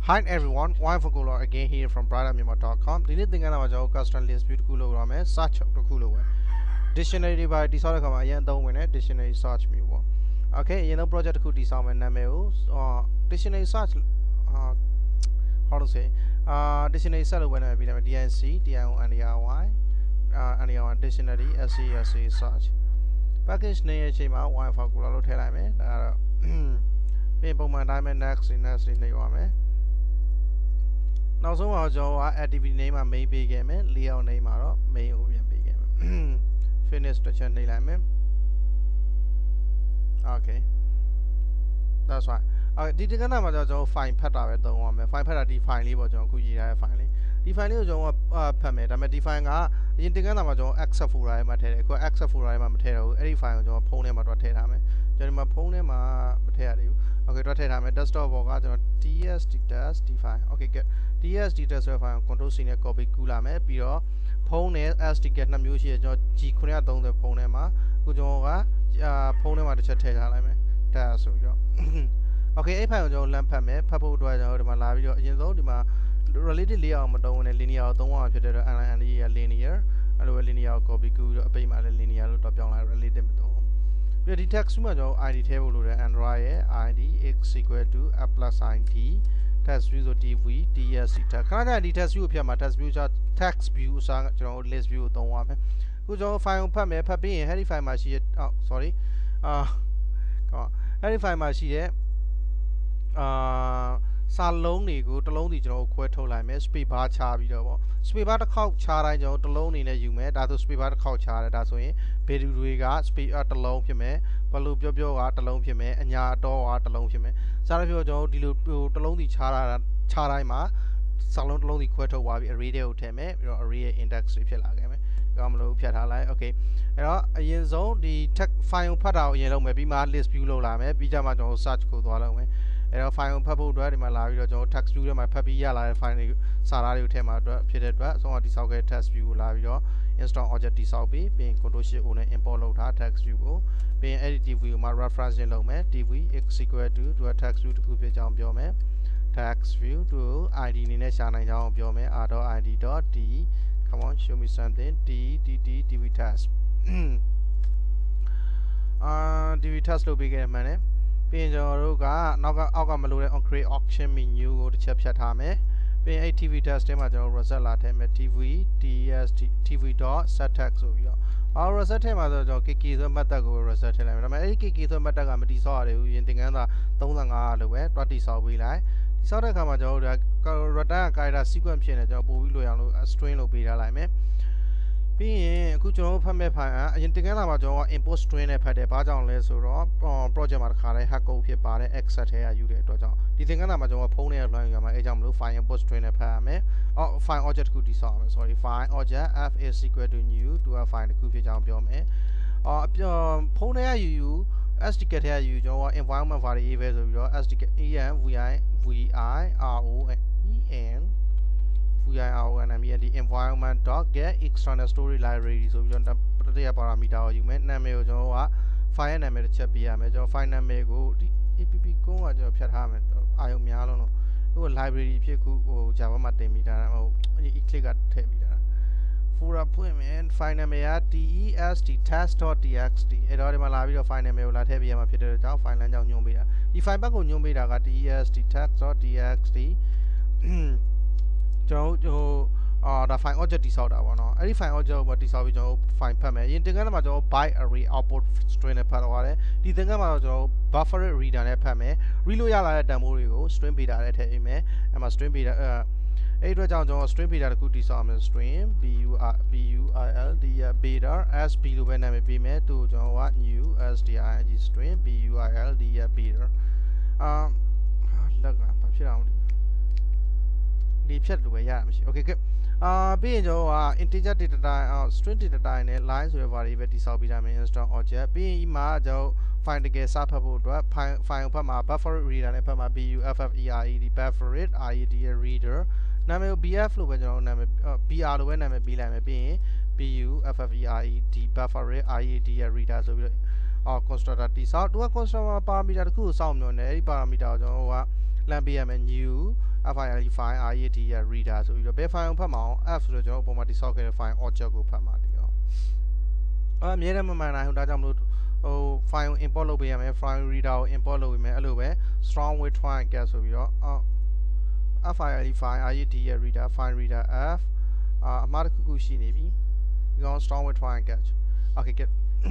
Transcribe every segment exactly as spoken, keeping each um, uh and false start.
Hi everyone, one for Gula again here from brighter myanmar dot com. The new thing I know custom list beautiful program search to cool dictionary by disorder come again don't win it dictionary search me one. Okay, you know project could design and name uh dictionary search uh how to say uh dictionary search when I be D N C, D N O N E R Y uh and your dictionary S C S C search. Package name is one for Gula tell I mean uh people my diamond next in next in the army. Now so our activity name and may be game Leo name are may be game. Finish the channel name. Okay. That's right. Uh did you get find peta don't want find peta define libel John Kuji finally. Define your uh permit. I may define a in the Ganamajo accept for I material, accept for I material, any fine your pony material. General pony material. Okay, rotate ham desktop work T S D test define. Okay, get T S D test file control senior copy kula me pure phone S D get na music G Korea don't the phone ma Gujoga phone ma the chat test so okay, a file on lamp me purple to out of my live you know the related layout on a linear don't want to and a linear and a linear copy good a pay my linear top young related the text I D table Android I D x equal to a plus sign T test view T V D S text. Can I test view here? My test view text view sang list view don't want me. Good job. Find permit papi and verify my sheet. Oh, sorry. Uh, come on. Verify my sheet. Uh, salon ni go to loan the job quite whole line. Speed bar char video. Speed bar the cow char I joe to loan in a you may that to speed bar the cow char that's way. Peruga speed at the loan pime. Palupio at the loan pime and ya door at the loan pime. Saravio Joe dilu to loan the chara charaima. Salon loan the queto while a radio teme or a real index if you like. Gamlo Piatala, okay. A years old the tech fine put out yellow maybe my list below lame, Bijama such code while and I'll find purple dread in my live text view my puppy yellow finally Sarario tema pitted so on this okay test view live your install object disalbi being control on an impolo text view being edited view my reference in low man T V x equal to to a text view to copy jump your man text view to I D in a channel jump your man auto I D dot D come on show me something D D D T V test uh T V test will begin man being your Naga Algamalo on create auction menu go to chap chat hame. Being a T V test demo Rosella Teme T V D S T V dot set text of you. Our Rosetta Mother Kiki the Matago Rosetta. I'm a Kiki the Matagamati sorry, you think another don't know the way, but this all we like. Sort of Kamajo, Rada Gaida sequence in a job, a strain of Bida like me. Being good job from me, I think about import strain a pad a bajon less or project marker, Hako, Pare, et cetera. You get to job. The thing about a pony along my age, I'm looking for import strain a pame or find object could dissolve. Sorry, find object F is equal to new to find the cookie jump your me. Or pony you as to get here you your environment variables of your as to get E M V I V I R O E N. We are and I'm here the environment dot get external story library so you don't have parameter you meant name or fire name check be a major fine name go the A P P go at your pet hammer I am yellow no library if you go Java matemita or click at Temida. For appointment find name at D E S T test dot T X T it already my library of fine name like heavy am a peter down fine line down yombida. If I back on yombida got D E S T test dot T X T Joe, uh, the fine object disorder one. Any fine object what disorder Joe fine permit. You think about Joe by array output strain a parallel. You think about Joe buffer read on a permit. Reloyal at the Morio, stream beta at him, and my stream beta. Uh, eight way down Joe stream beta could disarm stream B U R B U I L the beta as B when I be made to Joe new as the I G stream B U I L the beta. Um, look, I'm Leap the way, yeah. Okay, good. Uh, being your integer data type, string data type, lines with variety subidam install object. Being my joe, find the guess up about find Pama buffer reader and Pama B U F F E R E D buffer it, I E D reader. Name B F fluid, name B R when I'm a B Lam B U F F E R E D buffer it, I E D reader. So constructor T. So do a construct parameter cool sound on a parameter. လမ်းပေးရမယ် new file file read ရ reader ဆိုပြီးတော့ဘယ် file ကိုဖတ်မအောင် f ဆိုတော့ကျွန်တော်ပုံမှန်တိဆောက်ခဲ့တဲ့ file object ကိုဖတ်မှာဒီတော့အဲ့အမြဲတမ်းမမှန်နိုင်ဘူးဒါကြောင့်မလို့ဟို file ကို import လုပ်ပေးရမယ် file reader ကို import လုပ်ပေးမယ်အဲ့လိုပဲ strong with try and get ဆိုပြီးတော့ file file read ရ reader file reader f အမှားတစ်ခုခုရှိနေပြီဒီကောင် strong with try and get okay get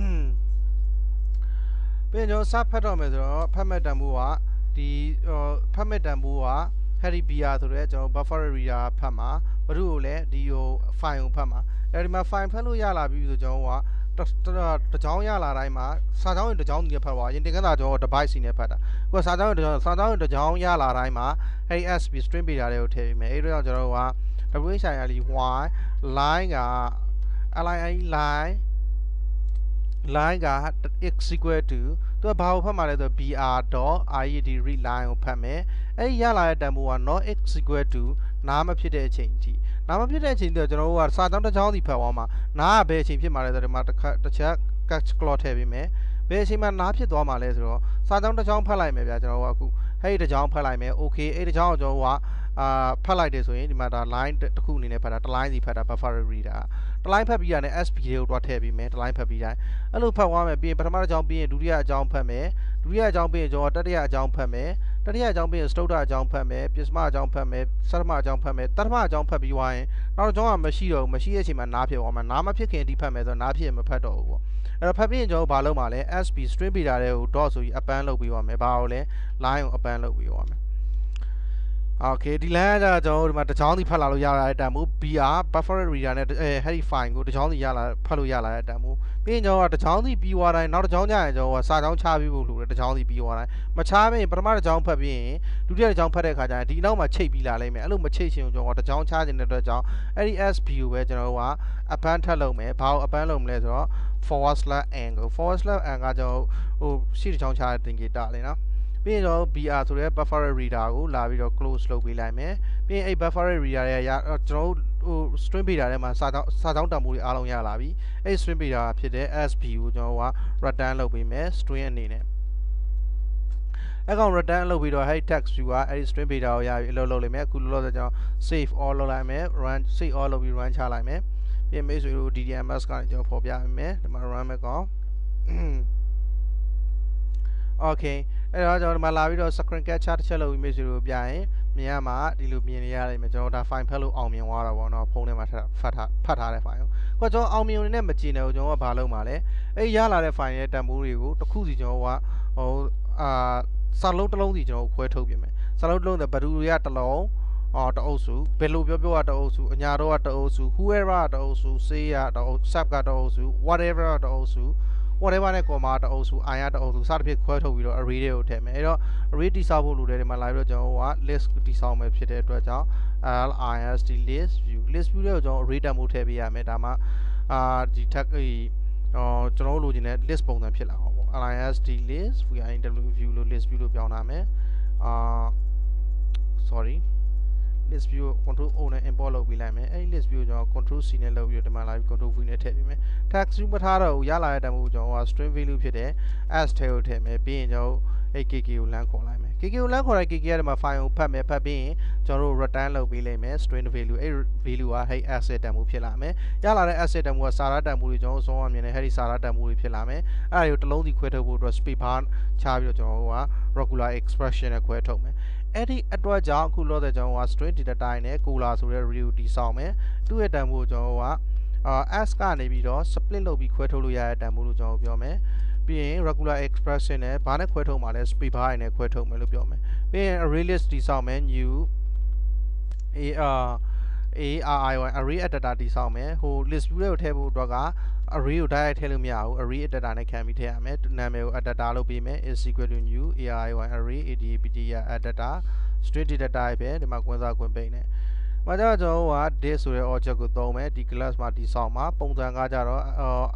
ပြီးတော့စဖတ်တော့မယ်ဆိုတော့ဖတ်မဲ့တန်ဖိုးကဒီဖတ်မဲ့တန်ဖိုးက Harry Bia ဆိုတဲ့ကျွန်တော် buffer reader ဖတ်မှာဘာလို့ကိုလဲဒီဟို file ကိုဖတ်မှာအဲဒီမှာ file ဖတ်လို့ရလာပြီဆိုကျွန်တော်ကတကြောင်းရလာတိုင်းမှာစာကြောင်းရင်တကြောင်းနဲ့ဖတ်ပါရင်တင်ကန်းစာကျွန်တော် device စီနဲ့ဖတ်တာကိုစာကြောင်းရင်တကြောင်းစာကြောင်းရင်တကြောင်းရလာတိုင်းမှာအဲဒီ S P string ပေးတာတွေကိုထည့်ပြီးမယ်အဲဒီတော့ကျွန်တော်က W H I L Y line က line line line က x equal to သူကဘာကိုဖတ်မှာလဲဆိုတော့ br.read read line ကိုဖတ်မယ်အဲ့ဒီရလာတဲ့တန်ဖိုးက not x equal to နားမဖြစ်တဲ့အချိန်အထိနားမဖြစ်တဲ့အချိန်တော့ကျွန်တော်တို့ကစာကြောင်းတစ်ကြောင်းစီဖတ်သွားမှာနားကဘယ်အချိန်ဖြစ်မှာလဲဆိုတော့ဒီမှာတစ်ခါတစ်ချက် catch clause ထည့်ပေးမယ်ဘယ်အချိန်မှာနားဖြစ်သွားမှာလဲဆိုတော့စာကြောင်းတစ်ကြောင်းဖတ်လိုက်မယ်ဗျာကျွန်တော်တို့ကအခုအဲ့ဒီတစ်ကြောင်းဖတ်လိုက်မယ် okay အဲ့ဒီတစ်ကြောင်းကိုကျွန်တော်တို့ကအာဖတ်လိုက်တယ်ဆိုရင်ဒီမှာဒါ line တစ်ခုအနေနဲ့ဖတ်တာတစ် line စီဖတ်တာ buffer reader တစ် line ဖတ်ပြီးတာနဲ့ S P တွေကိုတွားထည့်ပြီးမယ်တစ် line ဖတ်ပြီးတိုင်းအဲ့လိုဖတ်သွားမယ်ပြီးရင်ပထမတစ်ကြောင်းပြီးရင်ဒုတိယအကြောင်းဖတ်မယ်ဒုတိယအကြောင်းပြီးရင်ကျွန်တော်တတိယအကြောင်းဖတ်မယ်တတိယအကြောင်းပြီးရင်စတုတ္ထအကြောင်းဖတ်မယ်ပစ္စမအကြောင်းဖတ်မယ်သတ္တမအကြောင်းဖတ်မယ်တတ္တမအကြောင်းဖတ်ပြီးသွားရင်နောက်တစ်ကြောင်းကမရှိတော့ဘူးမရှိတဲ့အချိန်မှာနားဖြစ်သွားမှာနားမဖြစ်ခင်အထိဖတ်မယ်ဆိုတော့နားဖြစ်ရင်မဖတ်တော့ဘူးပေါ့အဲ့တော့ဖတ်ပြီးရင်ကျွန်တော်ဘာလုပ်မှာလဲ S P string ပေးတာတွေကို dot ဆိုပြီးအပန်းလုပ်ပြီးသွားမယ်ဘာလို့လဲ line ကိုအပန်းလုပ်ပြီးသွားမယ်Okay ဒီ line ကကျွန်တော်ဒီမှာတစ်ချောင်းစီဖတ်လာလို့ရလာတဲ့တန်ဖိုး br buffer reader နဲ့အဲဒီ file ကိုတစ်ချောင်းစီရလာဖတ်လို့ရလာတဲ့တန်ဖိုးပြီးရင်ကျွန်တော်ကတစ်ချောင်းစီပြီးသွားတိုင်းနောက်တစ်ချောင်းကျရင်ကျွန်တော်ကစာချောင်းချပြီးဖို့လိုတယ်တစ်ချောင်းစီပြီးသွားတိုင်းမချမရင်ပထမတစ်ချောင်းဖတ်ပြီးရင်ဒုတိယတစ်ချောင်းဖတ်တဲ့အခါကျရင်ဒီနောက်မှာချိတ်ပြီးလာလိမ့်မယ်အဲ့လိုမချိတ်ချင်ကျွန်တော်ကတစ်ချောင်းချခြင်းတဲ့အတွက်ကြောင့်အဲ့ဒီ S P ကိုပဲကျွန်တော်ကအပန်းထပ်လုပ်မယ်ဘာလို့အပန်းလုပ်မလဲဆိုတော့ forward slash angle forward slash angle ကကျွန်တော်ဟိုရှေ့တစ်ချောင်းချတဲ့တင်ကေတာလေနော်ပြီးရင်တော့ br ဆိုတဲ့ buffer reader ကိုလာပြီးတော့ close လုပ်ပေးလိုက်မယ်ပြီးရင်အဲ့ buffer reader ရဲ့ကျွန်တော်ဟို string reader ထဲမှာစာကြောင်းစာကြောင်းတန်ဖိုးတွေအားလုံးရလာပြီအဲ့ string reader ဖြစ်တဲ့ S P ကိုကျွန်တော်က return လုပ်ပေးမယ် string အနေနဲ့အဲ့ကောင် return လုပ်ပြီးတော့ hey text view ကအဲ့ဒီ string reader ကိုရပြီးအလုပ်လုပ်လိုက်မယ်အခုလောလောဆယ်ကျွန်တော် save all လုပ်လိုက်မယ် run save all လုပ်ပြီး run ချလိုက်မယ်ပြီးရင်မိတ်ဆွေတို့ D D M S ကနေကျွန်တော်ဖော်ပြပေးမယ်ဒီမှာ run မယ်ကောင် Okay အဲ့တော့ကျွန်တော်ဒီမှာလာပြီးတော့ screen capture တစ်ချက်လုပ်ပြီးမိတ်ဆွေတို့ပြရင်မြင်ရမှာဒီလိုမြင်နေရလိမ့်မယ်ကျွန်တော်ဒါ file ဖတ်လို့အောင်မြင်သွားတာပေါ့နော်ဖုန်းထဲမှာဖတ်ထားဖတ်ထားတဲ့ file ကိုကျွန်တော်အောင်မြင်နေနဲ့မကြည့်နေဘူးကျွန်တော်ကဘာလုပ်မှာလဲအဲ့ရလာတဲ့ file ရဲ့တန်ဖိုးတွေကိုတစ်ခုစီကျွန်တော်ကဟိုအာစာလုံးတစ်လုံးစီကျွန်တော်ခွဲထုတ်ပြင်မယ်စာလုံးတစ်လုံးဆိုဘဒူတွေကတစ်လုံးအော်တအုပ်စုဘယ်လိုပြောပြောကတအုပ်စုအညာတော့ကတအုပ်စု whoever ကတအုပ်စု say ရတအုပ် sub ကတအုပ်စု whatever ကတအုပ်စုwhatever နဲ့ comma တအုပ်စု i ရတအုပ်စုစသဖြင့်ခွဲထုတ်ပြီးတော့ array တွေကိုထည့်မယ်အဲ့တော့ array တိဆောက်ဖို့လိုတယ်ဒီမှာလာပြီးတော့ကျွန်တော်က list တိဆောက်မယ်ဖြစ်တဲ့အတွက်ကြောင့် list list view list view တွေကိုကျွန်တော် array တန်ဖိုးထည့်ပေးရမယ်ဒါမှအာဒီ tag ဟိအော်ကျွန်တော်တို့လိုချင်တဲ့ list ပုံစံဖြစ်လာအောင်ပေါ့ list list view လို့ list view လို့ပြောင်းထားမယ်အာ sorry list view control O နဲ့ import လုပ်ပေးလိုက်မယ်အဲ့ဒီ list view ကိုကျွန်တော် control C နဲ့လုပ်ပြီးတော့ဒီမှာလာပြီး control V နဲ့ထည့်ပေးမယ် tag view မထားတော့ဘူးရလာတဲ့တန်ဖိုးကိုကျွန်တော်က string value ဖြစ်တဲ့ s ထဲကိုထည့်မယ်ပြီးရင်ကျွန်တော်အဲ့ kk ကိုလမ်းခေါ်လိုက်မယ် kk ကိုလမ်းခေါ်လိုက် kk ကဒီမှာ file ကိုဖတ်မယ်ဖတ်ပြီးရင်ကျွန်တော်တို့ return လုပ်ပေးလိုက်မယ် string value အဲ့ value ကအဲ့ asset တန်ဖိုးဖြစ်လာမယ်ရလာတဲ့ asset တန်ဖိုးကစာရတန်ဖိုးတွေကျွန်တော်ဆုံးအောင်မြင်တယ်အဲ့ဒီစာရတန်ဖိုးတွေဖြစ်လာမယ်အဲ့ဒါကိုတစ်လုံးစီခွဲထုတ်ဖို့အတွက် space bar ချပြီးတော့ကျွန်တော်တို့က regular expression နဲ့ခွဲထုတ်မယ်အဲ့ဒီအတွက်ကြောင့်အခုလောတဲ့ကျွန်တော်က string data type နဲ့ color ဆိုတဲ့ array ကိုတည်ဆောက်မယ်သူ့ရဲ့တန်ဖိုးကိုကျွန်တော်ကအာ s ကနေပြီးတော့ split လုပ်ပြီးခွဲထုတ်လို့ရတဲ့တန်ဖိုးလို့ကျွန်တော်ပြောမယ်ပြီးရင် regular expression နဲ့ဘာနဲ့ခွဲထုတ်မှာလဲ space bar နဲ့ခွဲထုတ်မယ်လို့ပြောမယ်ပြီးရင် array list တည်ဆောက်မယ် new a r a r i y array data တည်ဆောက်မယ်ဟို list view တွေကိုထည့်ဖို့အတွက်က array ကို direct ထည့်လို့မရဘူး array data နဲ့ခံပြီးထည့်ရမယ်နာမည်ကို data လုပ်ပေးမယ် is equal to new array array adapd ရ data string data type ပဲဒီမှာကွင်းစားကွင်းပိတ်နေ။မှာကြတော့ကျွန်တော်က this ဆိုတဲ့ object ကိုသုံးမယ်ဒီ class မှာတည်ဆောက်မှာပုံစံကကြတော့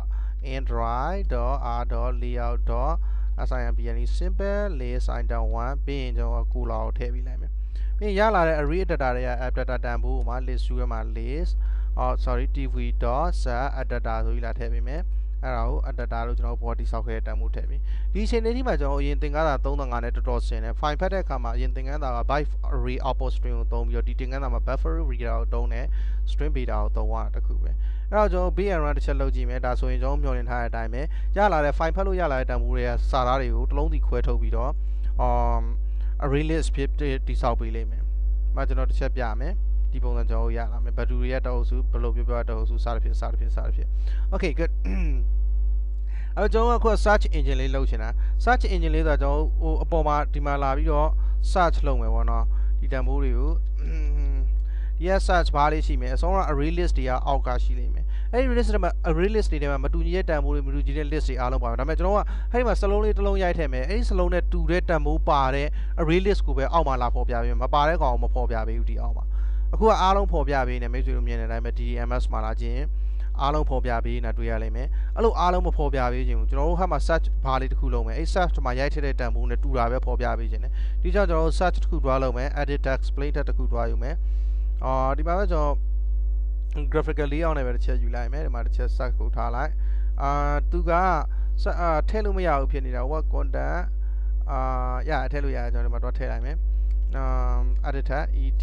android.r.layout.simpl simple list item one ပြီးရင်ကျွန်တော်က color ကိုထည့်ပေးလိုက်မယ်။ပြီးရင်ရလာတဲ့ array data တွေက app data တန်ဖိုးမှာ list view မှာ list oh sorry tv.set data ဆိုပြီးလာထည့်ပေးမယ်။အဲ့ဒါကို adapter လို့ကျွန်တော် body ဆောက်ခဲ့တဲ့တန်ဖိုးထည့်ပြီဒီအချိန်လေးဒီမှာကျွန်တော်အရင်သင်ခန်းစာသုံးငါးနဲ့တော်တော်ဆင်တယ် file ဖတ်တဲ့အခါမှာအရင်သင်ခန်းစာက byte array output string ကိုသုံးပြီးတော့ဒီသင်ခန်းစာမှာ buffer reader ကိုသုံးတယ် string beta ကိုသုံးရတာတခုပဲအဲ့တော့ကျွန်တော် bit and run တစ်ချက်လုပ်ကြည့်မယ်ဒါဆိုရင်ကျွန်တော်မျှော်လင့်ထားတဲ့အတိုင်းပဲရလာတဲ့ file ဖတ်လို့ရလာတဲ့တန်ဖိုးတွေကစာသားတွေကိုတစ်လုံးစီခွဲထုတ်ပြီးတော့ um array list ဖြစ်တိဆောက်ပေးလိမ့်မယ်။မှကျွန်တော်တစ်ချက်ပြမယ်။ဒီပုံစံကျွန်တော်ရလာမယ်။ဘတ်တူရီရဲ့တအုပ်စုဘယ်လိုပြောပြောတအုပ်စုစသဖြင့်စသဖြင့်စသဖြင့် Okay good အဲ့တော့ကျွန်တော်ကခု search engine လေးလုပ်ချင်တာ search engine လေးဆိုတော့ကျွန်တော်ဟိုအပေါ်မှာဒီမှာလာပြီးတော့ search လုပ်မယ်ပေါ့နော်ဒီတန်ဖိုးတွေကိုဒီက search ဘာလေးရှိမယ်အဆုံးက array list တွေကအောက်ကရှိလိမ့်မယ်အဲ့ဒီ array list တွေမှာ array list တွေထဲမှာမတူညီတဲ့တန်ဖိုးတွေမတူညီတဲ့ list တွေအားလုံးပါမယ်ဒါပေမဲ့ကျွန်တော်ကအဲ့ဒီမှာစလုံးလေးတစ်လုံးရိုက်ထည့်မယ်အဲ့ဒီစလုံးနဲ့တူတဲ့တန်ဖိုးပါတဲ့ array list ကိုပဲအောက်မှာလာဖော်ပြပေးမယ်မပါတဲ့ကောင်ကိုမဖော်ပြပေးဘူးဒီအောက်မှာအခုကအားလုံးဖော်ပြပေးနေမိတ်ဆွေတို့မြင်တဲ့အတိုင်းပဲ D M S မှာလာခြင်းအားလုံးဖော်ပြပေးနေတာတွေ့ရလိမ့်မယ်အဲ့လိုအားလုံးမဖော်ပြပေးခြင်းကိုကျွန်တော်တို့ဟိုမှာ search ဘာလေးတစ်ခုလုပ်မယ်အဲ့ search မှာရိုက်ထည့်တဲ့တန်ဖိုးနဲ့တူတာပဲဖော်ပြပေးခြင်းတယ်ဒီကြောင့်ကျွန်တော်တို့ search တစ်ခုတွားလုပ်မယ် edit text plain text တစ်ခုတွားယူမယ်အော်ဒီမှာပဲကျွန်တော် graphical layout နဲ့ပဲတစ်ချက်ယူလိုက်မယ်ဒီမှာတစ်ချက် search ကိုထားလိုက်အာသူကအာထည့်လို့မရဘူးဖြစ်နေတာ what content အာရထည့်လို့ရတယ်ကျွန်တော်ဒီမှာတော့ထည့်လိုက်မယ်အာ editor edit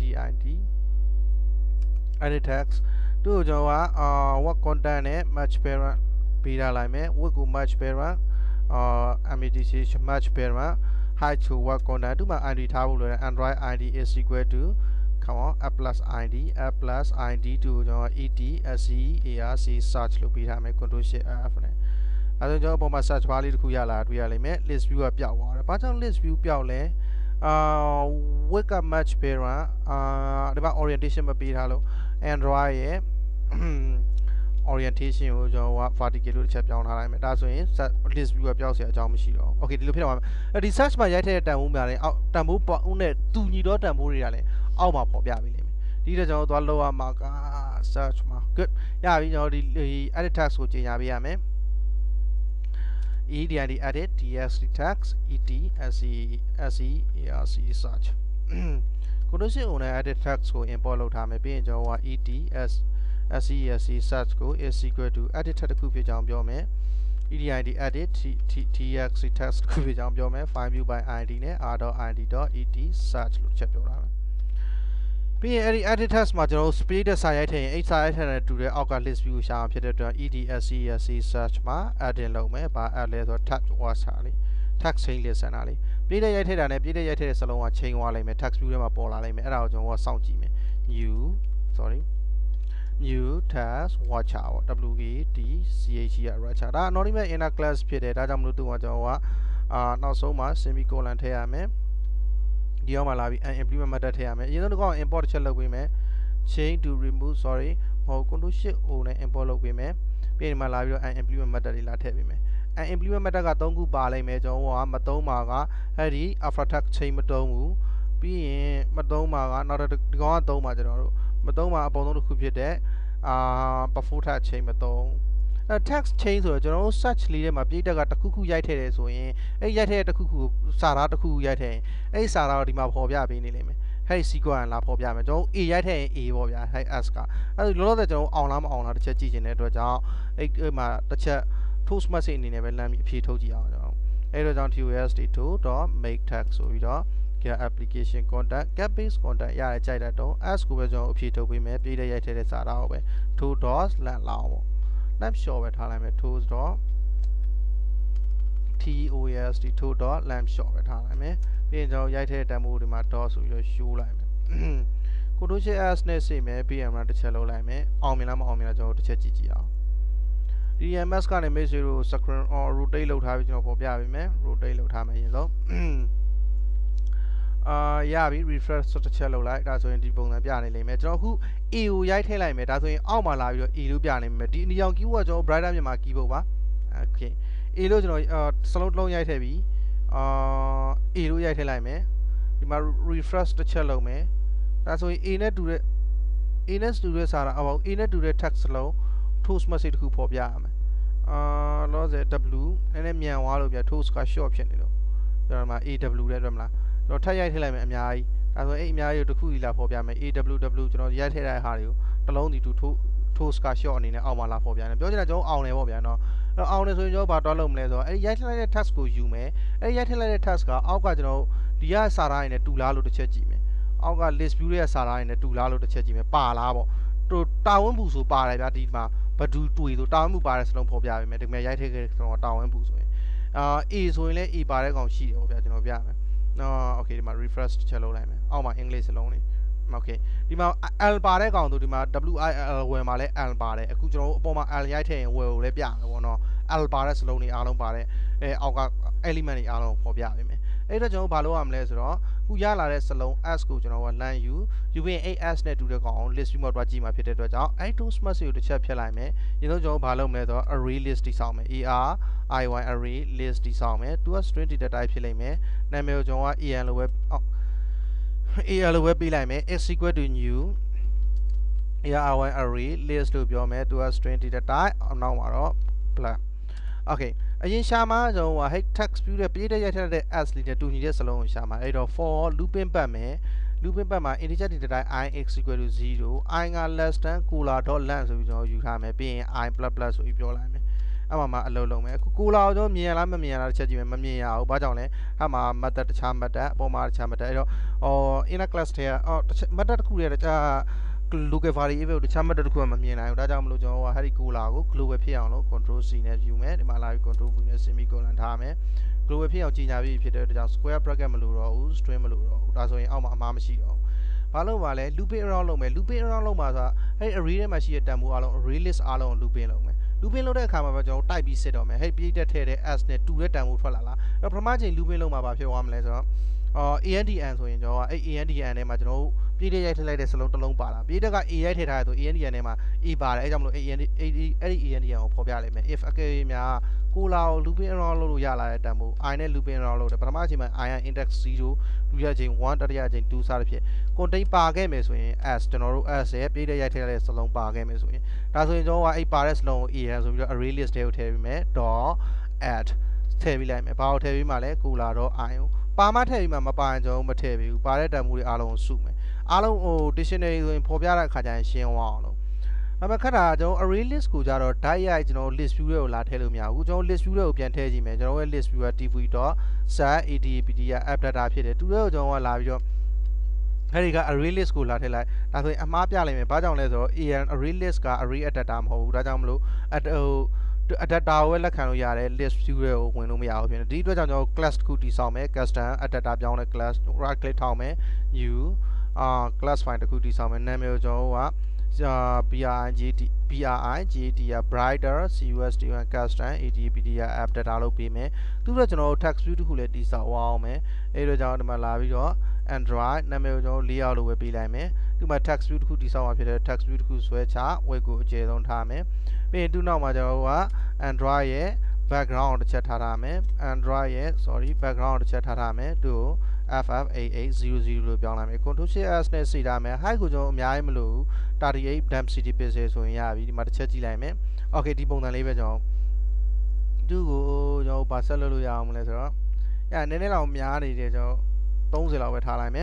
edit text သူ့ကိုကျွန်တော်ကအာ what content နဲ့ match parent ပေးထားလိုက်မယ် what ကို match parent အာ mdc match parent height to what content သူ့မှာ id ထားဖို့လိုတယ် android id is equal to come on app plus id app plus id တူကျွန်တော် et search search လို့ပေးထားမယ် control shift f နဲ့အဲဒါကျွန်တော်အပေါ်မှာ search bar လေးတစ်ခုရလာတွေ့ရလိမ့်မယ် list view ကပျောက်သွားတယ်ဘာကြောင့် list view ပျောက်လဲအာ wake up match parent အာဒီမှာ orientation မပေးထားလို့ android ရဲ့ orientation ကိုကျွန်တော်က vertical လို့တစ်ချက်ပြောင်းထားလိုက်မယ်ဒါဆိုရင် list view ကပျောက်เสียအကြောင်းမရှိတော့ okay ဒီလိုဖြစ်တော့မှာဒီ search မှာရိုက်ထည့်တဲ့တန်ဖိုးများလဲအောက်တန်ဖိုးပေါင်းနဲ့တူညီတော့တန်ဖိုးတွေကလည်းအောက်မှာပေါ်ပြပေးလိမ့်မယ်ဒီတော့ကျွန်တော်သွားလောက်ရမှာက search မှာ good ရပြီကျွန်တော်ဒီ edit text ကိုကြေညာပေးရမယ် edit edit txt text et search search ကိုလို့ရှိရင် owner edit text ကို import လုပ်ထားမယ်ပြီးရင်ကျွန်တော်က et search search ကို is equal to edit တစ်ခုဖြစ်ကြောင်းပြောမယ် edit edit txt text တစ်ခုဖြစ်ကြောင်းပြောမယ် file view by id နဲ့ r.id.et search လို့ချက်ပြောထားမယ်ပြီးရင်အဲ့ဒီ edit text မှာကျွန်တော်တို့ space တဲ့စာရိုက်ထည့်ရင်အဲ့စာရိုက်ထည့်တဲ့တူတဲ့အောက်က list view ရှာအောင်ဖြစ်တဲ့အတွက် edit search မှာ add in လုပ်မယ်ဘာ add လဲဆိုတော့ tab was ဟာလေး text chain list ဆန်တာလေးပြည်တဲ့ရိုက်ထည့်တာနဲ့ပြည်တဲ့ရိုက်ထည့်တဲ့စလုံးက chain သွားလိမ့်မယ် text view ထဲမှာပေါ်လာလိမ့်မယ်အဲ့ဒါကိုကျွန်တော်ကစောင့်ကြည့်မယ် new sorry new text watcher w a t c h e r watcher ဒါ anonymous inner class ဖြစ်တယ်ဒါကြောင့်မလို့သူကကျွန်တော်ကအာနောက်ဆုံးမှာ semicolon ထည့်ရမယ်ဒီအောင်မှာလာပြီး implement method ထည့်ရမယ်အရင်ဆုံးတစ်ခေါက် import တစ်ချက်လုပ်ပေးမယ် change to remove sorry မဟုတ် control shift o နဲ့ import လုပ်ပေးမယ်ပြီးရင်ဒီမှာလာပြီးတော့ implement method တွေလာထည့်ပေးမယ် implement method ကသုံးခုပါလိမ့်မယ်ကျွန်တော်ကမသုံးပါကအဲ့ဒီ after tag chain မသုံးဘူးပြီးရင်မသုံးပါကနောက်တစ်ဒီကောင်ကသုံးပါကျွန်တော်တို့မသုံးပါအပုံဆုံးတစ်ခုဖြစ်တဲ့အာ before tag chain မသုံးအဲ text chain ဆိုတော့ကျွန်တော်တို့ search လေးထဲမှာပြည့်တက်ကတစ်ခုခုရိုက်ထည့်တယ်ဆိုရင်အဲ့ရိုက်ထည့်တဲ့တစ်ခုခုစာသားတစ်ခုခုရိုက်ထည့်ရင်အဲ့စာသားတော့ဒီမှာပေါ်ပြပေးနေလိမ့်မယ်ဟဲ့ sequence လာပေါ်ပြမယ်ကျွန်တော် A ရိုက်ထည့်ရင် A ပေါ့ဗျာဟဲ့ S ကအဲ့လောလောဆယ်ကျွန်တော်အောင်လားမအောင်လားတစ်ချက်ကြည့်ချင်တဲ့အတွက်ကြောင့်အဲ့မှာတစ်ချက် toast message အနေနဲ့ပဲလမ်းပြီးအဖြေထုတ်ကြည့်အောင်ကျွန်တော်အဲ့တော့ကြောင့် toast.make text ဆိုပြီးတော့ get application content get base content ရရကြိုက်တဲ့တော့ S ကိုပဲကျွန်တော်အဖြေထုတ်ပေးမယ်ပြည့်တဲ့ရိုက်ထည့်တဲ့စာသားကိုပဲ to dot land လာအောင်ပေါ့ lampshot ပဲထားလိုက်မယ် toast dot toast to dot lampshot ပဲထားလိုက်မယ်ပြီးရင်ကျွန်တော်ရိုက်ထည့်တဲ့တန်ဖိုးဒီမှာ dot ဆိုပြီးတော့ show လိုက်မယ် control shift s နဲ့စိမယ်ပြီးရင်မှတစ်ချက်လုပ်လိုက်မယ်အောင်မြင်လားမအောင်မြင်လားကျွန်တော်တစ်ချက်ကြည့်ကြည့်အောင် D M S ကနေ make zero screen or rotate လုပ်ထားပြီးကျွန်တော်ပေါ်ပြပေးမယ် rotate လုပ်ထားမယ်ရင်ဆုံးအာရပြီ refresh တစ်ချက်လုပ်လိုက်ဒါဆိုရင်ဒီပုံစံပြနေလိမ့်မယ်ကျွန်တော်အခု A ကိုရိုက်ထည့်လိုက်မယ်ဒါဆိုရင်အောက်မှာလာပြီးတော့ A လို့ပြနေမယ်ဒီအနီရောင် keyword ကျွန်တော် brighter မြန်မာ keyboard ပါ okay A လို့ကျွန်တော်စလုံးတစ်လုံးရိုက်ထည့်ပြီးအာ A လို့ရိုက်ထည့်လိုက်မယ်ဒီမှာ refresh တစ်ချက်လုပ်မယ်ဒါဆိုရင် A နဲ့တူတဲ့ A နဲ့တူတဲ့စာသားအောက် A နဲ့တူတဲ့ text စလုံး toast message တစ်ခုပေါ်ပြရမယ်အာလောဆယ် W နည်းနည်းမြန်သွားလို့ပြ toast က short ဖြစ်နေလို့ကျွန်တော်မှာ A W တဲ့အတွက်မလားကျွန်တော်ထပ်ရိုက်ထည့်လိုက်မယ်အများကြီးဒါဆိုရင်အဲ့အများကြီးကိုတစ်ခုစီလာပေါ်ပြမယ် A W W ကျွန်တော်ရိုက်ထည့်တဲ့ဟာတွေကိုတစ်လုံးစီတူ toast က short အနေနဲ့အောက်မှာလာပေါ်ပြန်တယ်ပြောချင်တာကျွန်တော်အောင်တယ်ပေါ့ဗျာနော်အဲ့တော့အောင်တယ်ဆိုရင်ကျွန်တော်ဘာတွားလုပ်မလဲဆိုတော့အဲ့ဒီရိုက်ထည့်လိုက်တဲ့ task ကိုယူမယ်အဲ့ဒီရိုက်ထည့်လိုက်တဲ့ task ကအောက်ကကျွန်တော်ဒီကစာသားရင်းနဲ့တူလားလို့တစ်ချက်ကြည့်မယ်အောက်က list view ရဲ့စာသားရင်းနဲ့တူလားလို့တစ်ချက်ကြည့်မယ်ပါလားပေါ့တူတာဝန်ဘူးဆိုပါတယ်ဗျာဒီမှာဘဒူတွေ့ဆိုတာဝန်ဘူးပါတဲ့စလုံးဖော်ပြပေးမယ်ဒီမှာရိုက်ထည့်ခဲ့တဲ့ကျွန်တော်တာဝန်ဘူးဆိုရင်အာ A ဆိုရင်လည်း A ပါတဲ့ကောင်ရှိတယ်ပေါ့ဗျာကျွန်တော်ပြမယ်နော် okay ဒီမှာ refresh တစ်ချက်လုပ်လိုက်မယ်အောက်မှာ English စလုံးလေးokay ဒီမှာ L ပါတဲ့ကောင်ဆိုဒီမှာ W I L ဝင်မှာလဲ L ပါတယ်အခုကျွန်တော်တို့အပေါ်မှာ L ရိုက်ထည့်ရင်ဝယ်ကိုလည်းပြမယ်ပေါ့နော် L ပါတဲ့စလုံးတွေအားလုံးပါတယ်အဲအောက်က element တွေအားလုံးပေါ်ပြပေးမယ်အဲ့တော့ကျွန်တော်ဘာလုပ်ရမလဲဆိုတော့ခုရလာတဲ့စလုံး s ကိုကျွန်တော်က lan ယူယူပြီး eight s နဲ့တူတဲ့ကောင်အောင် list view မှာတွားကြည့်မှာဖြစ်တဲ့အတွက်ကြောင့်အဲ့ two smart ကိုတစ်ချက်ဖြတ်လိုက်မယ်ဒီတော့ကျွန်တော်ဘာလုပ်မလဲဆိုတော့ array list တိဆောက်မယ် ar iy array list တိဆောက်မယ်သူက string data type ဖြစ်လိမ့်မယ်နာမည်ကိုကျွန်တော်က an လို့ပဲ ar လို့ပဲပေးလိုက်မယ် is equal to new ar array list လို့ပြောမယ်သူက string data type နောက်မှာတော့ plus okay အရင်ရှာမှာကျွန်တော်က hey text view တဲ့ပြေးတဲ့ရိုက်ထည့်တဲ့ s လေးနဲ့တူညီတဲ့စလုံးကိုရှာမှာအဲ့တော့ for looping ပတ်မယ် looping ပတ်မှာ integer data type I x equal to zero I က less than cola.length ဆိုပြီးကျွန်တော်ယူထားမယ်ပြီးရင် I plus plus ဆိုပြီးပြောလိုက်မယ်အဲ့မှာမှအလုပ်လုပ်မယ်အခု cola ကိုကျွန်တော်မြင်ရလားမမြင်ရလားတစ်ချက်ကြည့်မယ်မမြင်ရဘူးဘာကြောင့်လဲအဲ့မှာ method တခြား method အပေါ်မှာတခြား method အဲ့တော့ဟော inner class ထဲကအော် method တစ်ခုတည်းတခြားlocal variable တခြား method တစ်ခုမှမမြင်နိုင်ဘူးဒါကြောင့်မလို့ကျွန်တော်က Harry Cola ကို global ဖြစ်အောင်လို့ control C နဲ့ယူမယ်ဒီမှာလာပြီး control V နဲ့ semicolon ထားမယ် global ဖြစ်အောင်ကြီးညာပြီးဖြစ်တဲ့အတွက်ကြောင့် square bracket မလိုတော့ဘူး string မလိုတော့ဘူးဒါဆိုရင်အောက်မှာအမှားမရှိတော့ဘူးဘာလို့ပါလဲ looping around လုပ်မယ် looping around လုပ်မှာဆိုတာအဲ့ array ထဲမှာရှိတဲ့တန်ဖိုးအားလုံး array list အားလုံးကို looping လုပ်မယ် looping လုပ်တဲ့အခါမှာပဲကျွန်တော်တိုက်ပြီးစစ်တော့မယ်ဟဲ့ပြည့်တက်ထည့်တဲ့ s နဲ့တူတဲ့တန်ဖိုးထွက်လာလားအဲ့တော့ပထမချိန် looping လုပ်မှာဘာဖြစ်သွားမလဲဆိုတော့အော် andn ဆိုရင်ကျွန်တော်ကအဲ့ andn ထဲမှာကျွန်တော်တို့ပြည့်တဲ့ရိုက်ထည့်လိုက်တဲ့စလုံးတစ်လုံးပါလာပြည့်တဲ့က a ရိုက်ထည့်ထားရဆို andn ထဲမှာ a ပါတယ်အဲ့ကြောင့်မလို့ andn အဲ့ဒီ andn ကိုဖော်ပြလိုက်မယ် if အကယ်၍များကိုလာကို looping around လုပ်လို့ရလာတဲ့တန်ဖိုး i နဲ့ looping around လုပ်တယ်ပထမအချိန်မှာ i က index zero ဒုတိယအချိန် one တတိယအချိန် two စသဖြင့် contain ပါခဲ့မယ်ဆိုရင် s ကျွန်တော်တို့ s ရဲ့ပြည့်တဲ့ရိုက်ထည့်လိုက်တဲ့စလုံးပါခဲ့မယ်ဆိုရင်ဒါဆိုရင်ကျွန်တော်ကအဲ့ပါတဲ့စလုံးကို an ဆိုပြီးတော့ array list ထဲကိုထည့်ပေးမယ် dot add ထည့်ပေးလိုက်မယ်ဘာကိုထည့်ပေးမှလဲ cola.i ကိုပါမထည့်ပြီးမှမပါရင်ကျွန်တော်မထည့်ပေးဘူးပါတဲ့တန်ဖိုးတွေအားလုံးကိုစုမယ်အားလုံးဟို dictionary ဆိုရင်ပေါ်ပြတဲ့အခါကျရင်ရှင်းသွားအောင်လို့ဒါပေမဲ့ခက်တာကျွန်တော် array list ကိုကြတော့ dot ရိုက်ကျွန်တော် list view တွေကိုလာထည့်လို့မရဘူးကျွန်တော် list view တွေကိုပြန်ထည့်ကြည့်မယ်ကျွန်တော်ရဲ့ list view က tv.set adapd က app data ဖြစ်တယ်တူတွေကိုကျွန်တော်ကလာပြီးတော့အဲ့ဒီက array list ကိုလာထည့်လိုက်ဒါဆိုရင်အမှားပြလိုက်မယ်ဘာကြောင့်လဲဆိုတော့ an array list က array data မဟုတ်ဘူးဒါကြောင့်မလို့ဟိုadapter ကိုလက်ခံလို့ရတယ် list view တွေကိုဝင်လို့မရဘူးဖြစ်နေဒီအတွက်ကြောင့်ကျွန်တော် class တစ်ခုတည်ဆောက်မယ် custom adapter ပြောင်းတဲ့ class right click ထောက်မယ် new အာ class file တစ်ခုတည်ဆောက်မယ်နာမည်ကိုကျွန်တော်က brigd brigd က brighter cusd custom adapd က app data လို့ပေးမယ်သူတို့ကျွန်တော် text view တစ်ခုလည်းတည်ဆောက်အောင်မယ်အဲ့တော့ကျွန်တော်ဒီမှာလာပြီးတော့ android နာမည်ကိုကျွန်တော် layout လို့ပဲပေးလိုက်မယ်ဒီမှာ text view တစ်ခုတည်ဆောက်မှာဖြစ်တဲ့ text view တစ်ခုဆွဲချ web ကိုအကျယ်ဆုံးထားမယ်ပြီးရင်သူ့နောက်မှာကျွန်တော်က android ရဲ့ background ကိုတစ်ချက်ထားထားမယ် android ရဲ့ sorry background ကိုတစ်ချက်ထားထားမယ်သူ့ကို f f eight eight zero zero လို့ပြောင်းလိုက်မယ် control shift s နဲ့စီထားမယ် height ကိုကျွန်တော်အများကြီးမလို့thirty-eight density pixel ဆိုရင်ရပြီဒီမှာတစ်ချက်ကြည့်လိုက်မယ် okay ဒီပုံစံလေးပဲကျွန်တော်သူ့ကိုကျွန်တော်ဘာဆက်လုပ်လို့ရအောင်မလဲဆိုတော့အဲနည်းနည်းလောက်များနေတယ်ကျွန်တော်thirtyလောက်ပဲထားလိုက်မယ်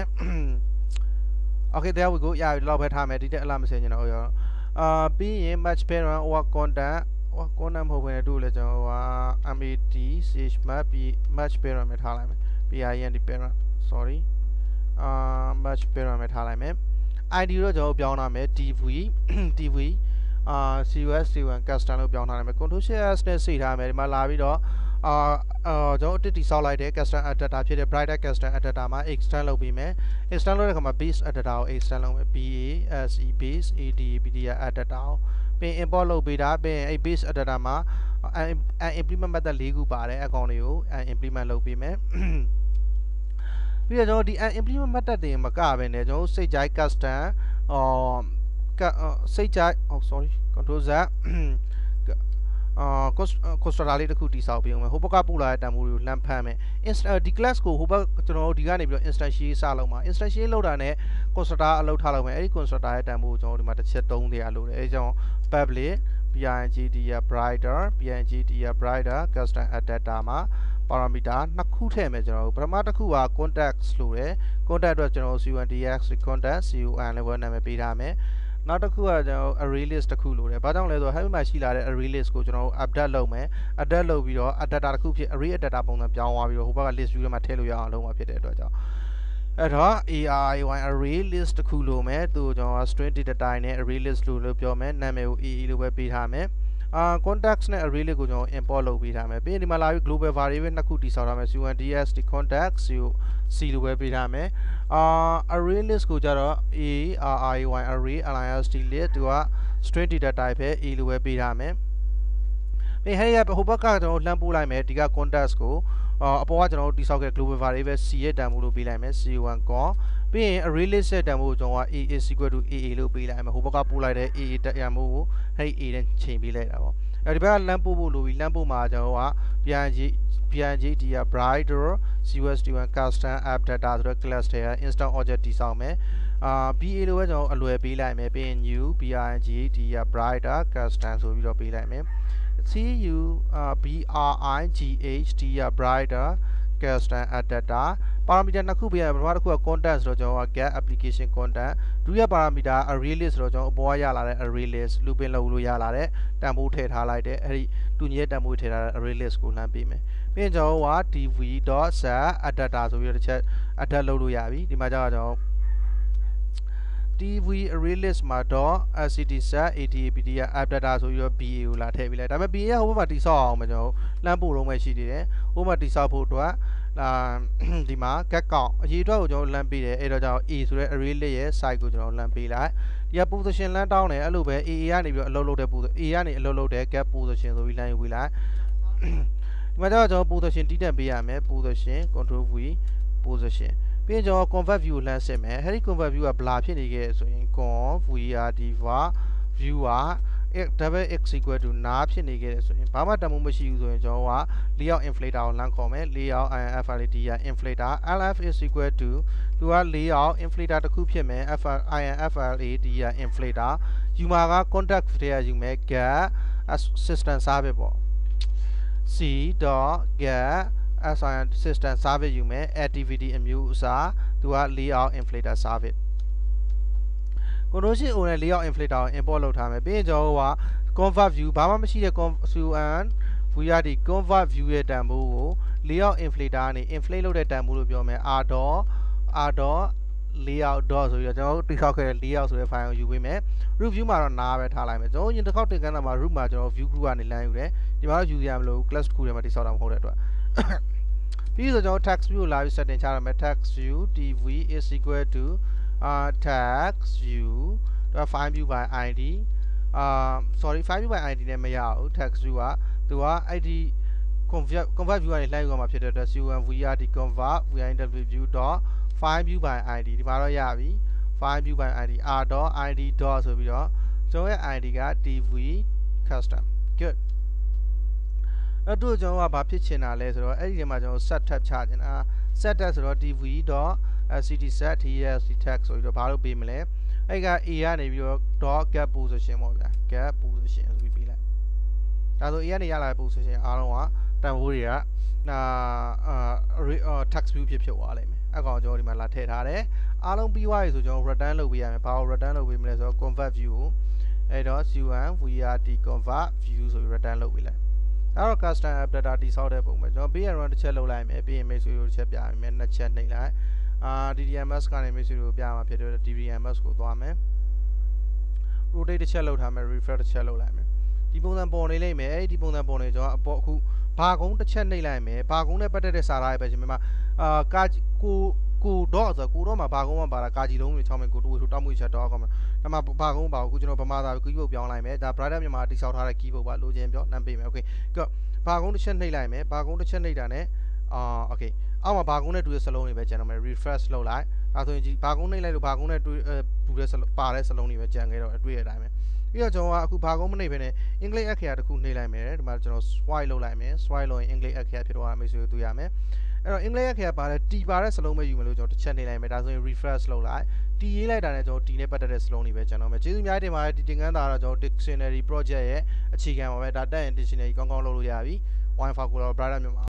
okay there we go ရပြီဒီလောက်ပဲထားမယ်ဒီတက်အလားမစင်ကျွန်တော်ရောအာပြီးရင် match parent or content or content မဟုတ်ဘဲနဲ့တို့လည်းကျွန်တော်က mat ch map ပြီး match parent ပဲထားလိုက်မယ် bind parent sorry အာ match parent ပဲထားလိုက်မယ် id တော့ကျွန်တော်ပြောင်းထားမယ် tv tv အာ cus c1 custom လို့ပြောင်းထားလိုက်မယ် control shift s နဲ့စိတ်ထားမယ်ဒီမှာလာပြီးတော့အာအာကျွန်တော်တစ်တီဆောက်လိုက်တဲ့ custom adapter ဖြစ်တဲ့ brighter custom adapter မှာ extend လုပ်ပြီးမယ် extend လုပ်တဲ့အခါမှာ base adapter ကို extend လုပ်မယ် base base adapd adapter ကိုပြီး import လုပ်ပေးတာပြီးအဲ့ base adapter မှာ implement method ၄ခုပါတယ်အကောင်တွေကို implement လုပ်ပေးမယ်ပြီးတော့ကျွန်တော်ဒီ implement method တွေမကဘဲနဲ့ကျွန်တော်စိတ်ကြိုက် custom အော်စိတ်ကြိုက် oh sorry control z အာ constructor လေးတစ်ခုတည်ဆောက်ပြီးအောင်မယ်ဟိုဘက်ကပို့လာတဲ့တန်ဖိုးတွေကိုလှမ်းဖမ်းမယ် ဒီ class ကိုဟိုဘက်ကျွန်တော်တို့ဒီကနေပြီးတော့ instantiate စလုပ်မှာ instantiate လောက်တာနဲ့ constructor အလုပ်ထားလုပ်မယ်အဲ့ဒီ constructor ရဲ့တန်ဖိုးကိုကျွန်တော်ဒီမှာတစ်ချက်သုံးနေရလို့လေအဲကြောင့် public bingd ရ brighter bingd ရ brighter custom adapter မှာ parameter နှစ်ခုထည့်မယ်ကျွန်တော်တို့ပထမတစ်ခုက context လို့တယ် context အတွက်ကျွန်တော် c one dx context con လည်းဝယ်နာမည်ပေးထားမယ်နောက်တစ်ခုကကျွန်တော် array list တစ်ခုလိုတယ်ဘာကြောင့်လဲဆိုတော့ heavy မှာရှိလာတဲ့ array list ကိုကျွန်တော် update လုပ်မယ် update လုပ်ပြီးတော့ adapter တစ်ခုဖြစ် array adapter ပုံစံပြောင်းသွားပြီးတော့ဟိုဘက်က list view ထဲမှာထည့်လို့ရအောင်လုပ်မှာဖြစ်တဲ့အတွက်ကြောင့်အဲ့တော့ array array list တစ်ခုလိုမယ်သူကျွန်တော် string data type နဲ့ array list လို့လို့ပြောမယ်နာမည်ကို ee လို့ပဲပေးထားမယ်အာ context နဲ့ array list ကိုကျွန်တော် import လုပ်ပေးထားမယ်ပြီးရင်ဒီမှာလာပြီး global variable နှစ်ခုတည်ဆောက်ထားမယ် c one dst context c လို့ပဲပေးထားမယ်အာ array list ကိုကြတော့ array array list list သူက string data type ပဲ e လို့ပဲပေးထားမယ်ပြီးဟဲ့ရဟိုဘက်ကကျွန်တော်လှမ်းပို့လိုက်မယ်ဒီက context ကိုအပေါ်ကကျွန်တော်တိဆောက်ခဲ့ global variable c ရဲ့တန်ဖိုးလို့ပေးလိုက်မယ် c one con ပြီးရင် array list ရဲ့တန်ဖိုးကိုကျွန်တော်က a is equal to aa လို့ပေးလိုက်မယ်ဟိုဘက်ကပို့လိုက်တဲ့ aa တန်ဖိုးကိုအဲ့ဒီ a နဲ့ချိန်ပေးလိုက်တာပေါ့အဲဒီဘက်ကလမ်းပို့ဖို့လိုပြီးလမ်းပို့မှာကျွန်တော်ကပြန်ကြည့်ပြန်ကြည့်ဒီက brighter c s t one custom app data ဆိုတော့ class ထဲက instant object တိဆောက်မယ်အာ ba လို့ပဲကျွန်တော်အလွယ်ပေးလိုက်မယ်ပြီးရင် new bring ဒီက brighter custom ဆိုပြီးတော့ပေးလိုက်မယ် C U uh, B R I G H D brighter custom data parameter နှစ်ခုပေးရပထမတစ်ခုက content ဆိုတော့ကျွန်တော်က get application content ဒုတိယ parameter array list ဆိုတော့ကျွန်တော်အပေါ်ရလာတဲ့ array list looping လုပ်လို့ရလာတဲ့တန်ဖိုးထည့်ထားလိုက်တဲ့အဲ့ဒီတူညီတဲ့တန်ဖိုးထည့်ထားတဲ့ array list ကိုလှမ်းပေးမယ်ပြီးရင်ကျွန်တော်က dv.set data ဆိုပြီးတော့တစ်ချက် adapt လုပ်လို့ရပြီဒီမှာကျတော့ကျွန်တော်dv array list မှာ .stdset adapd app data ဆိုပြီးတော့ ba ကိုလာထည့်ပေးလိုက်ဒါပေမဲ့ ba ကဟိုဘက်မှာတိဆောက်အောင်မကျွန်တော်လှမ်းပို့တော့မှရှိသေးတယ်ဟိုဘက်မှာတိဆောက်ဖို့အတွက်လာဒီမှာ get count အရေးအတွက်ကိုကျွန်တော်လှမ်းပေးတယ်အဲ့တော့ကျွန်တော် a ဆိုတဲ့ array list ရဲ့ size ကိုကျွန်တော်လှမ်းပေးလိုက်ဒီက position လှမ်းတောင်းတယ်အဲ့လိုပဲ aa ကနေပြီးတော့အလုပ်လုပ်တဲ့ position a ကနေအလုပ်လုပ်တဲ့ get position ဆိုပြီးလှမ်းယူပေးလိုက်ဒီမှာကျတော့ကျွန်တော် position တီးတက်ပေးရမယ် position control v positionပြီးရင်ကျွန်တော် convert view ကိုလှမ်းစစ်မယ်အဲဒီ convert view ကဘလာဖြစ်နေခဲ့ဆိုရင် conv var diva view က double x equal to နားဖြစ်နေခဲ့ဆိုရင်ဘာမှတန်ဖိုးမရှိဘူးဆိုရင်ကျွန်တော်က layout inflator ကိုလှမ်းခေါ်မယ် layout inflator inflator lf is equal to သူက layout inflator တစ်ခုဖြစ်မယ် inflator inflator ယူမှာက contact တွေကယူမယ် get system service ပေါ့ c.get assign system service ယူမယ် activity အမျိုးအစားသူက layout inflator service ကိုတို့ရှိ own နဲ့ layout inflator ကို import လုပ်ထားမယ်ပြီးရင်ကျွန်တော်က convert view ဘာမှမရှိတဲ့ convert vr ဒီ convert view ရဲ့တန်ဖိုးကို layout inflator ကနေ inflate လုပ်တဲ့တန်ဖိုးလို့ပြောမယ် r dot r dot layout dot ဆိုပြီးတော့ကျွန်တော်တို့တိဆောက်ခဲ့တဲ့ layout ဆိုတဲ့ file ကိုယူပေးမယ် root view မှာတော့နားပဲထားလိုက်မယ်ကျွန်တော်ရင်တစ်ခေါက်တင်ကန်းတာမှာ root မှာကျွန်တော် view group ကနေလမ်းယူတယ်ဒီမှာတော့ယူရမလို့ class တစ်ခုထဲမှာတိဆောက်တာမဟုတ်တဲ့အတွက်ပြီးဆိုကျွန်တော် text view ကိုလာပြီး setting ချရမယ် text view tv is equal to uh text view file view by id uh sorry file view by id နဲ့မရဘူး text view ကသူကအဲ့ဒီ convert convert view ကနေလှည့်ယူရမှာဖြစ်တဲ့အတွက် c one vr convert vr view dot file view by id ဒီမှာတော့ရပြီ file view by id r dot id dot ဆိုပြီးတော့ကျွန်တော်ရဲ့ id က tv custom goodအဲ့တို့ကျွန်တော်ကဘာဖြစ်ချင်တာလဲဆိုတော့အဲ့ဒီထဲမှာကျွန်တော် set tab ချချင်တာ set tab ဆိုတော့ tv.ctset tst tag ဆိုပြီးတော့ဘာလို့ပေးမလဲအဲ့က a ကနေပြီးတော့ dot get position ပေါ့ဗျာ get position ဆိုပြီးပေးလိုက်ဒါဆို a ကနေရလာတဲ့ position အားလုံးကတန်ဖိုးတွေကနာအာ text view ဖြစ်ဖြစ်သွားလိမ့်မယ်အဲ့ကောင်ကျွန်တော်ဒီမှာလာထည့်ထားတယ်အားလုံးပြီးသွားပြီဆိုကျွန်တော် return လုပ်ပေးရမယ်ဘာလို့ return လုပ်ပေးမလဲဆိုတော့ convert view ကိုအဲ့တော့ c one vrt convert view ဆိုပြီး return လုပ်ပေးလိုက်အဲ့တော့ custom app data တိဆောက်တဲ့ပုံပဲကျွန်တော် base run တစ်ချက်လုပ်လိုက်မယ်ပြီးရင် message ကိုတစ်ချက်ပြရမယ်နှစ်ချက်နှိပ်လိုက်အာ ddms ကနေ message ကိုပြမှာဖြစ်တဲ့ ddms ကိုသွားမယ် rotate တစ်ချက်လုပ်ထားမယ် refresh တစ်ချက်လုပ်လိုက်မယ်ဒီပုံစံပေါ်နေလိမ့်မယ်အဲ့ဒီပုံစံပေါ်နေကျွန်တော်အပေါ်အခုဘာကုန်းတစ်ချက်နှိပ်လိုက်မယ်ဘာကုန်းနဲ့ပတ်သက်တဲ့စာသားတွေပဲရှင်မြန်မာအာကာကိုကိုတော့ဆိုကိုတော့မှာဘာကုန်းမှာပါတာကာကြီးလုံးတွေချောင်းမယ်ကိုတိုးထိုးတောက်မှုချက်တော့ကောင်းမှာဒါမှဘာကုန်းပါအခုကျွန်တော်ဗမာသာ keyboard ပြောင်းလိုက်မယ်ဒါ brighter မြန်မာတိဆောက်ထားတဲ့ keyboard ပါလိုချင်ပြောလမ်းပေးမယ် okay ကဘာကုန်းတစ်ချက်နှိပ်လိုက်မယ်ဘာကုန်းတစ်ချက်နှိပ်တာနဲ့အာ okay အောက်မှာဘာကုန်းနဲ့တူတဲ့စလုံးတွေပဲကျန်တော့မယ် refresh လုပ်လိုက်ဒါဆိုရင်ဘာကုန်းနှိပ်လိုက်လို့ဘာကုန်းနဲ့တူတူတဲ့ပါတဲ့စလုံးတွေပဲကျန်ခဲ့တော့အတွေ့ရတိုင်းပဲပြီးတော့ကျွန်တော်ကအခုဘာကုန်းမနှိပ်ဘဲနဲ့အင်္ဂလိပ်အခရာတစ်ခုနှိပ်လိုက်မယ်ဒီမှာကျွန်တော် swipe လုပ်လိုက်မယ် swipe လုပ်ရင်အင်္ဂလိပ်အခရာဖြစ်သွားတာမျိုးဆိုတွေ့ရမယ်အဲ့တော့အင်္ဂလိပ်အခရာပါတဲ့ t ပါတဲ့စလုံးပဲယူမယ်လို့ကျွန်တော်တစ်ချက်နှိပ်လိုက်မယ်ဒါဆိုရင် refresh လုပ်လိုက် t ရေးလိုက်တာနဲ့ကျွန်တော် t နဲ့ပတ်သက်တဲ့စလုံးတွေပဲကျန်တော့မယ်ကျေးဇူးများတင်ပါတယ်ဒီသင်ခန်းစာတော့ကျွန်တော် dictionary project ရဲ့အခြေခံပါပဲဒါတက်ရင် dictionary ကောင်းကောင်းလုပ်လို့ရပြီ wifi ကိုတော့ brighter မြန်မာ